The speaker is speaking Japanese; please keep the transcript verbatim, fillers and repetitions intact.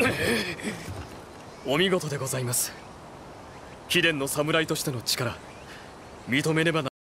お見事でございます。貴殿の侍としての力認めねばな。